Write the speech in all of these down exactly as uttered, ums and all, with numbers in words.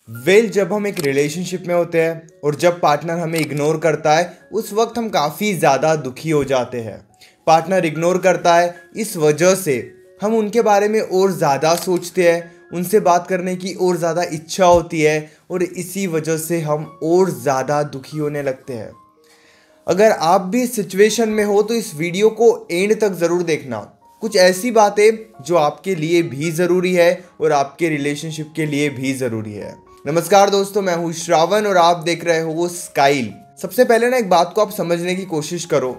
Well जब हम एक रिलेशनशिप में होते हैं और जब पार्टनर हमें इग्नोर करता है उस वक्त हम काफ़ी ज़्यादा दुखी हो जाते हैं। पार्टनर इग्नोर करता है, इस वजह से हम उनके बारे में और ज़्यादा सोचते हैं, उनसे बात करने की और ज़्यादा इच्छा होती है और इसी वजह से हम और ज़्यादा दुखी होने लगते हैं। अगर आप भी इस सिचुएशन में हो तो इस वीडियो को एंड तक ज़रूर देखना। कुछ ऐसी बातें जो आपके लिए भी ज़रूरी है और आपके रिलेशनशिप के लिए भी ज़रूरी है। नमस्कार दोस्तों, मैं हूँ श्रावण और आप देख रहे हो स्काइल। सबसे पहले ना एक बात को आप समझने की कोशिश करो।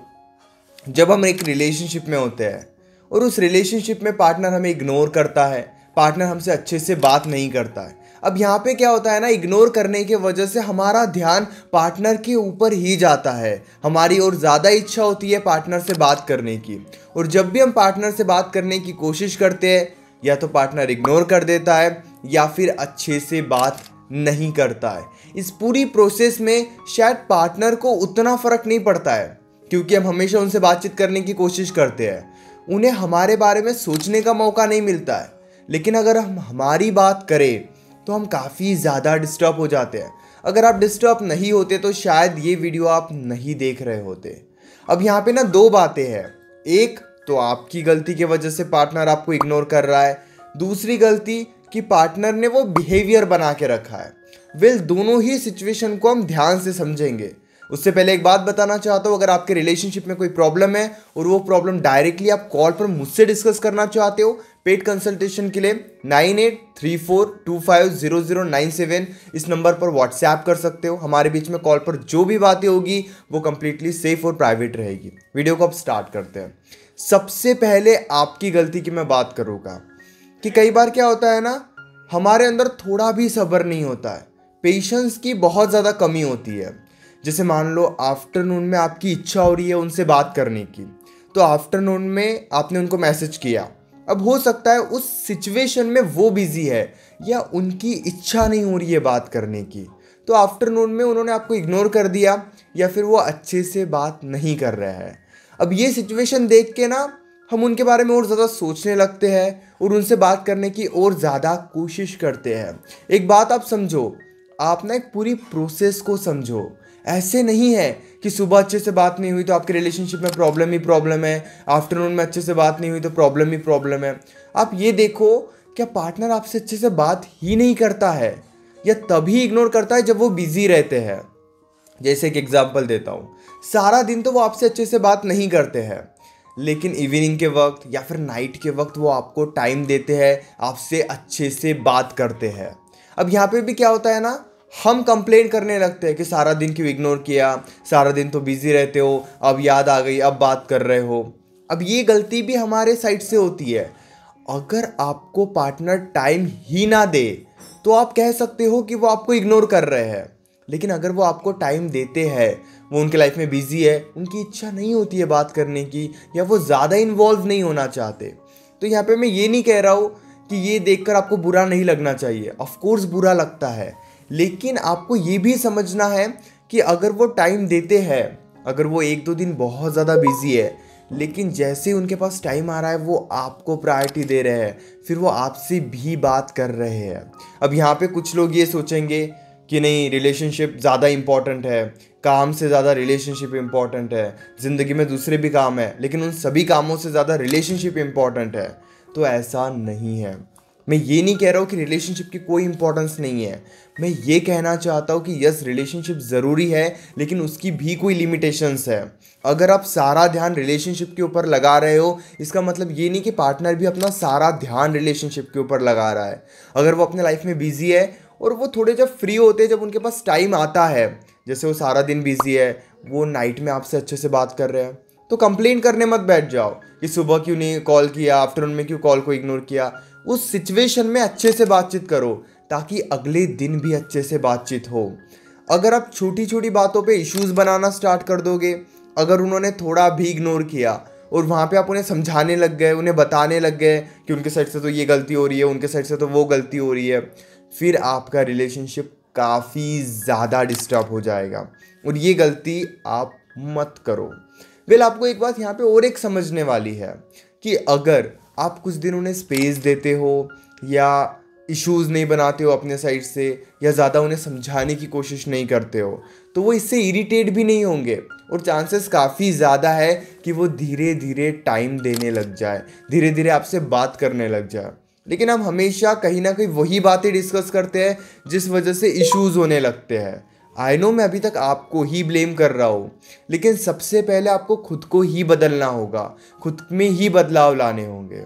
जब हम एक रिलेशनशिप में होते हैं और उस रिलेशनशिप में पार्टनर हमें इग्नोर करता है, पार्टनर हमसे अच्छे से बात नहीं करता है। अब यहाँ पे क्या होता है ना, इग्नोर करने की वजह से हमारा ध्यान पार्टनर के ऊपर ही जाता है। हमारी और ज़्यादा इच्छा होती है पार्टनर से बात करने की, और जब भी हम पार्टनर से बात करने की कोशिश करते हैं या तो पार्टनर इग्नोर कर देता है या फिर अच्छे से बात नहीं करता है। इस पूरी प्रोसेस में शायद पार्टनर को उतना फ़र्क नहीं पड़ता है, क्योंकि हम हमेशा उनसे बातचीत करने की कोशिश करते हैं। उन्हें हमारे बारे में सोचने का मौका नहीं मिलता है। लेकिन अगर हम हमारी बात करें तो हम काफ़ी ज़्यादा डिस्टर्ब हो जाते हैं। अगर आप डिस्टर्ब नहीं होते तो शायद ये वीडियो आप नहीं देख रहे होते। अब यहाँ पे ना दो बातें हैं। एक तो आपकी गलती की वजह से पार्टनर आपको इग्नोर कर रहा है, दूसरी गलती कि पार्टनर ने वो बिहेवियर बना के रखा है। वेल दोनों ही सिचुएशन को हम ध्यान से समझेंगे। उससे पहले एक बात बताना चाहता हूँ, अगर आपके रिलेशनशिप में कोई प्रॉब्लम है और वो प्रॉब्लम डायरेक्टली आप कॉल पर मुझसे डिस्कस करना चाहते हो पेड कंसल्टेशन के लिए nine eight three four two five zero zero nine seven इस नंबर पर व्हाट्सएप कर सकते हो। हमारे बीच में कॉल पर जो भी बातें होगी वो कंप्लीटली सेफ और प्राइवेट रहेगी। वीडियो को अब स्टार्ट करते हैं। सबसे पहले आपकी गलती की मैं बात करूँगा कि कई बार क्या होता है ना, हमारे अंदर थोड़ा भी सब्र नहीं होता है, पेशेंस की बहुत ज़्यादा कमी होती है। जैसे मान लो आफ्टरनून में आपकी इच्छा हो रही है उनसे बात करने की, तो आफ्टरनून में आपने उनको मैसेज किया। अब हो सकता है उस सिचुएशन में वो बिजी है या उनकी इच्छा नहीं हो रही है बात करने की, तो आफ्टरनून में उन्होंने आपको इग्नोर कर दिया या फिर वो अच्छे से बात नहीं कर रहा है। अब ये सिचुएशन देख के ना हम उनके बारे में और ज़्यादा सोचने लगते हैं और उनसे बात करने की और ज़्यादा कोशिश करते हैं। एक बात आप समझो, आप ना एक पूरी प्रोसेस को समझो। ऐसे नहीं है कि सुबह अच्छे से बात नहीं हुई तो आपके रिलेशनशिप में प्रॉब्लम ही प्रॉब्लम है, आफ्टरनून में अच्छे से बात नहीं हुई तो प्रॉब्लम ही प्रॉब्लम है। आप ये देखो, क्या पार्टनर आपसे अच्छे से बात ही नहीं करता है या तभी इग्नोर करता है जब वो बिजी रहते हैं। जैसे एक एग्जाम्पल देता हूँ, सारा दिन तो वो आपसे अच्छे से बात नहीं करते हैं, लेकिन इवनिंग के वक्त या फिर नाइट के वक्त वो आपको टाइम देते हैं, आपसे अच्छे से बात करते हैं। अब यहाँ पे भी क्या होता है ना, हम कंप्लेन करने लगते हैं कि सारा दिन क्यों इग्नोर किया, सारा दिन तो बिजी रहते हो, अब याद आ गई अब बात कर रहे हो। अब ये गलती भी हमारे साइड से होती है। अगर आपको पार्टनर टाइम ही ना दे तो आप कह सकते हो कि वो आपको इग्नोर कर रहे हैं, लेकिन अगर वो आपको टाइम देते हैं, वो उनके लाइफ में बिजी है, उनकी इच्छा नहीं होती है बात करने की या वो ज़्यादा इन्वॉल्व नहीं होना चाहते, तो यहाँ पे मैं ये नहीं कह रहा हूँ कि ये देखकर आपको बुरा नहीं लगना चाहिए। ऑफ कोर्स बुरा लगता है, लेकिन आपको ये भी समझना है कि अगर वो टाइम देते हैं, अगर वो एक दो दिन बहुत ज़्यादा बिजी है, लेकिन जैसे उनके पास टाइम आ रहा है वो आपको प्रायोरिटी दे रहे हैं, फिर वो आपसे भी बात कर रहे हैं। अब यहाँ पे कुछ लोग ये सोचेंगे कि नहीं, रिलेशनशिप ज़्यादा इम्पॉर्टेंट है, काम से ज़्यादा रिलेशनशिप इम्पॉर्टेंट है, ज़िंदगी में दूसरे भी काम है लेकिन उन सभी कामों से ज़्यादा रिलेशनशिप इम्पॉर्टेंट है। तो ऐसा नहीं है। मैं ये नहीं कह रहा हूँ कि रिलेशनशिप की कोई इंपॉर्टेंस नहीं है। मैं ये कहना चाहता हूँ कि यस, रिलेशनशिप ज़रूरी है लेकिन उसकी भी कोई लिमिटेशंस है। अगर आप सारा ध्यान रिलेशनशिप के ऊपर लगा रहे हो, इसका मतलब ये नहीं कि पार्टनर भी अपना सारा ध्यान रिलेशनशिप के ऊपर लगा रहा है। अगर वो अपने लाइफ में बिजी है और वो थोड़े जब फ्री होते हैं, जब उनके पास टाइम आता है, जैसे वो सारा दिन बिजी है, वो नाइट में आपसे अच्छे से बात कर रहे हैं, तो कंप्लेन करने मत बैठ जाओ कि सुबह क्यों नहीं कॉल किया, आफ्टरनून में क्यों कॉल को इग्नोर किया। उस सिचुएशन में अच्छे से बातचीत करो ताकि अगले दिन भी अच्छे से बातचीत हो। अगर आप छोटी छोटी बातों पे इश्यूज बनाना स्टार्ट कर दोगे, अगर उन्होंने थोड़ा भी इग्नोर किया और वहाँ पे आप उन्हें समझाने लग गए, उन्हें बताने लग गए कि उनके साइड से तो ये गलती हो रही है, उनके साइड से तो वो गलती हो रही है, फिर आपका रिलेशनशिप काफ़ी ज़्यादा डिस्टर्ब हो जाएगा और ये गलती आप मत करो। वेल आपको एक बात यहाँ पे और एक समझने वाली है कि अगर आप कुछ दिन उन्हें स्पेस देते हो या इश्यूज़ नहीं बनाते हो अपने साइड से, या ज़्यादा उन्हें समझाने की कोशिश नहीं करते हो, तो वो इससे इरिटेट भी नहीं होंगे और चांसेस काफ़ी ज़्यादा है कि वो धीरे धीरे टाइम देने लग जाए, धीरे धीरे आपसे बात करने लग जाए। लेकिन हम हमेशा कहीं ना कहीं वही बातें डिस्कस करते हैं जिस वजह से इश्यूज़ होने लगते हैं। आई नो मैं अभी तक आपको ही ब्लेम कर रहा हूँ, लेकिन सबसे पहले आपको खुद को ही बदलना होगा, खुद में ही बदलाव लाने होंगे।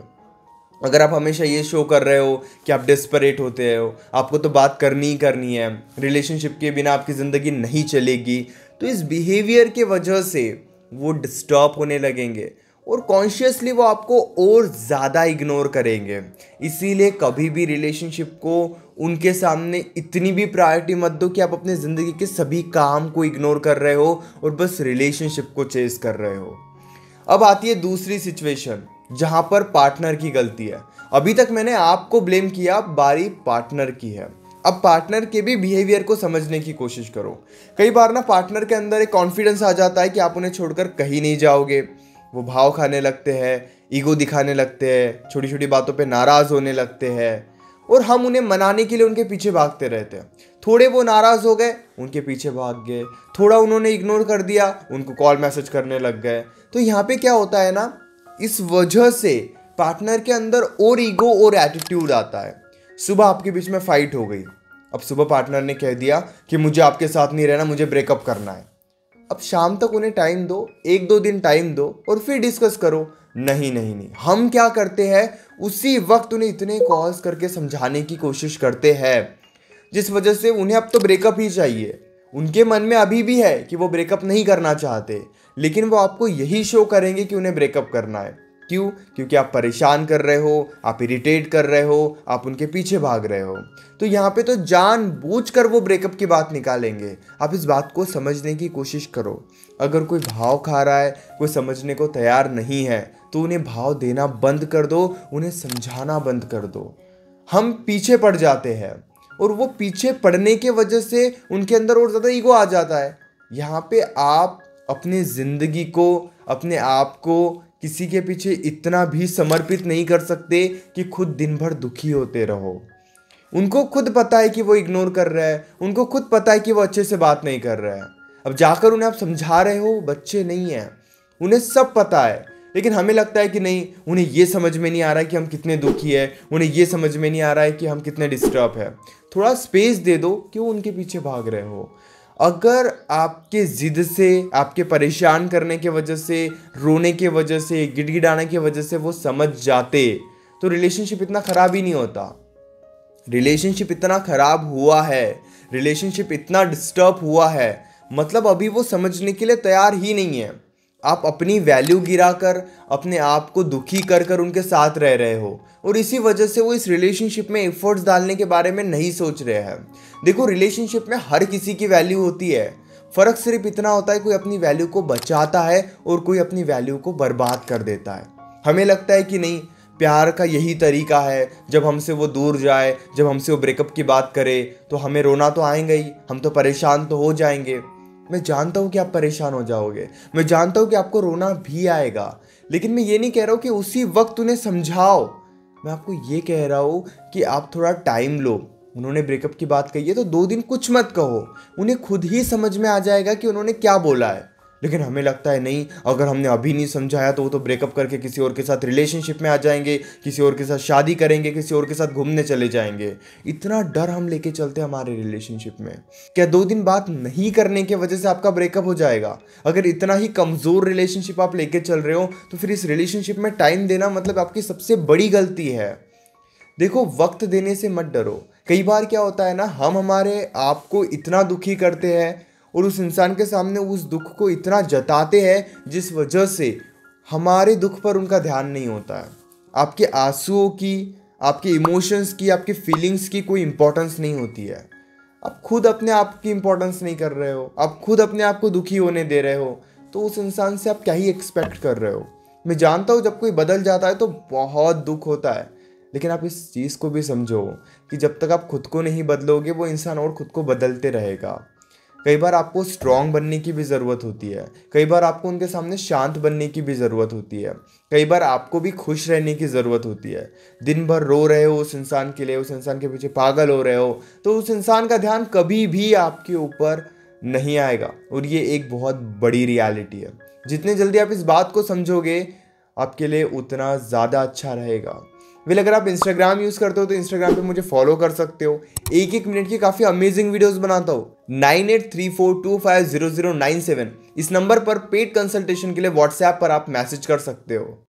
अगर आप हमेशा ये शो कर रहे हो कि आप डेस्परेट होते हो, आपको तो बात करनी ही करनी है, रिलेशनशिप के बिना आपकी ज़िंदगी नहीं चलेगी, तो इस बिहेवियर के वजह से वो डिस्टर्ब होने लगेंगे और कॉन्शियसली वो आपको और ज़्यादा इग्नोर करेंगे। इसीलिए कभी भी रिलेशनशिप को उनके सामने इतनी भी प्रायोरिटी मत दो कि आप अपने ज़िंदगी के सभी काम को इग्नोर कर रहे हो और बस रिलेशनशिप को चेस कर रहे हो। अब आती है दूसरी सिचुएशन जहां पर पार्टनर की गलती है। अभी तक मैंने आपको ब्लेम किया, अब बारी पार्टनर की है। अब पार्टनर के भी बिहेवियर को समझने की कोशिश करो। कई बार ना पार्टनर के अंदर एक कॉन्फिडेंस आ जाता है कि आप उन्हें छोड़कर कहीं नहीं जाओगे। वो भाव खाने लगते हैं, ईगो दिखाने लगते हैं, छोटी छोटी बातों पे नाराज़ होने लगते हैं और हम उन्हें मनाने के लिए उनके पीछे भागते रहते हैं। थोड़े वो नाराज़ हो गए, उनके पीछे भाग गए, थोड़ा उन्होंने इग्नोर कर दिया, उनको कॉल मैसेज करने लग गए। तो यहाँ पे क्या होता है ना, इस वजह से पार्टनर के अंदर और ईगो और एटीट्यूड आता है। सुबह आपके बीच में फाइट हो गई, अब सुबह पार्टनर ने कह दिया कि मुझे आपके साथ नहीं रहना, मुझे ब्रेकअप करना है। अब शाम तक उन्हें टाइम दो, एक दो दिन टाइम दो और फिर डिस्कस करो। नहीं नहीं नहीं, हम क्या करते हैं, उसी वक्त उन्हें इतने कॉल्स करके समझाने की कोशिश करते हैं जिस वजह से उन्हें अब तो ब्रेकअप ही चाहिए। उनके मन में अभी भी है कि वो ब्रेकअप नहीं करना चाहते, लेकिन वो आपको यही शो करेंगे कि उन्हें ब्रेकअप करना है। क्यों? क्योंकि आप परेशान कर रहे हो, आप इरिटेट कर रहे हो, आप उनके पीछे भाग रहे हो। तो यहाँ पे तो जानबूझकर वो ब्रेकअप की बात निकालेंगे। आप इस बात को समझने की कोशिश करो। अगर कोई भाव खा रहा है, कोई समझने को तैयार नहीं है, तो उन्हें भाव देना बंद कर दो, उन्हें समझाना बंद कर दो। हम पीछे पड़ जाते हैं और वो पीछे पड़ने के वजह से उनके अंदर और ज़्यादा ईगो आ जाता है। यहाँ पे आप अपनी ज़िंदगी को, अपने आप को किसी के पीछे इतना भी समर्पित नहीं कर सकते कि खुद दिन भर दुखी होते रहो। उनको खुद पता है कि वो इग्नोर कर रहा है, उनको खुद पता है कि वो अच्छे से बात नहीं कर रहा है। अब जाकर उन्हें आप समझा रहे हो, बच्चे नहीं हैं, उन्हें सब पता है। लेकिन हमें लगता है कि नहीं, उन्हें ये समझ में नहीं आ रहा है कि हम कितने दुखी है, उन्हें ये समझ में नहीं आ रहा है कि हम कितने डिस्टर्ब है। थोड़ा स्पेस दे दो, क्यों उनके पीछे भाग रहे हो। अगर आपके ज़िद से, आपके परेशान करने के वजह से, रोने के वजह से, गिड़गिड़ाने की वजह से वो समझ जाते, तो रिलेशनशिप इतना ख़राब ही नहीं होता। रिलेशनशिप इतना ख़राब हुआ है, रिलेशनशिप इतना डिस्टर्ब हुआ है, मतलब अभी वो समझने के लिए तैयार ही नहीं है। आप अपनी वैल्यू गिराकर, अपने आप को दुखी कर कर उनके साथ रह रहे हो और इसी वजह से वो इस रिलेशनशिप में एफर्ट्स डालने के बारे में नहीं सोच रहे हैं। देखो, रिलेशनशिप में हर किसी की वैल्यू होती है, फ़र्क सिर्फ इतना होता है कोई अपनी वैल्यू को बचाता है और कोई अपनी वैल्यू को बर्बाद कर देता है। हमें लगता है कि नहीं, प्यार का यही तरीका है, जब हमसे वो दूर जाए, जब हमसे वो ब्रेकअप की बात करे तो हमें रोना तो आएगा ही, हम तो परेशान तो हो जाएंगे। मैं जानता हूँ कि आप परेशान हो जाओगे, मैं जानता हूँ कि आपको रोना भी आएगा, लेकिन मैं ये नहीं कह रहा हूँ कि उसी वक्त उन्हें समझाओ। मैं आपको ये कह रहा हूँ कि आप थोड़ा टाइम लो। उन्होंने ब्रेकअप की बात कही है तो दो दिन कुछ मत कहो, उन्हें खुद ही समझ में आ जाएगा कि उन्होंने क्या बोला है। लेकिन हमें लगता है नहीं, अगर हमने अभी नहीं समझाया तो वो तो ब्रेकअप करके किसी और के साथ रिलेशनशिप में आ जाएंगे, किसी और के साथ शादी करेंगे, किसी और के साथ घूमने चले जाएंगे। इतना डर हम लेके चलते हैं हमारे रिलेशनशिप में। क्या दो दिन बात नहीं करने की वजह से आपका ब्रेकअप हो जाएगा? अगर इतना ही कमज़ोर रिलेशनशिप आप लेके चल रहे हो तो फिर इस रिलेशनशिप में टाइम देना मतलब आपकी सबसे बड़ी गलती है। देखो, वक्त देने से मत डरो। कई बार क्या होता है ना, हम हमारे आप को इतना दुखी करते हैं और उस इंसान के सामने उस दुख को इतना जताते हैं जिस वजह से हमारे दुख पर उनका ध्यान नहीं होता है। आपके आंसुओं की, आपके इमोशंस की, आपके फीलिंग्स की कोई इंपॉर्टेंस नहीं होती है। आप खुद अपने आप की इंपॉर्टेंस नहीं कर रहे हो, आप खुद अपने आप को दुखी होने दे रहे हो, तो उस इंसान से आप क्या ही एक्सपेक्ट कर रहे हो। मैं जानता हूँ जब कोई बदल जाता है तो बहुत दुख होता है, लेकिन आप इस चीज़ को भी समझो कि जब तक आप खुद को नहीं बदलोगे वो इंसान और खुद को बदलते रहेगा। कई बार आपको स्ट्रांग बनने की भी ज़रूरत होती है, कई बार आपको उनके सामने शांत बनने की भी ज़रूरत होती है, कई बार आपको भी खुश रहने की ज़रूरत होती है। दिन भर रो रहे हो उस इंसान के लिए, उस इंसान के पीछे पागल हो रहे हो, तो उस इंसान का ध्यान कभी भी आपके ऊपर नहीं आएगा, और ये एक बहुत बड़ी रियलिटी है। जितने जल्दी आप इस बात को समझोगे आपके लिए उतना ज़्यादा अच्छा रहेगा। वेल अगर आप इंस्टाग्राम यूज़ करते हो तो इंस्टाग्राम पे मुझे फॉलो कर सकते हो। एक एक मिनट की काफ़ी अमेजिंग वीडियोस बनाता हूँ। Nine eight three four two five zero zero nine seven इस नंबर पर पेड कंसल्टेशन के लिए व्हाट्सएप पर आप मैसेज कर सकते हो।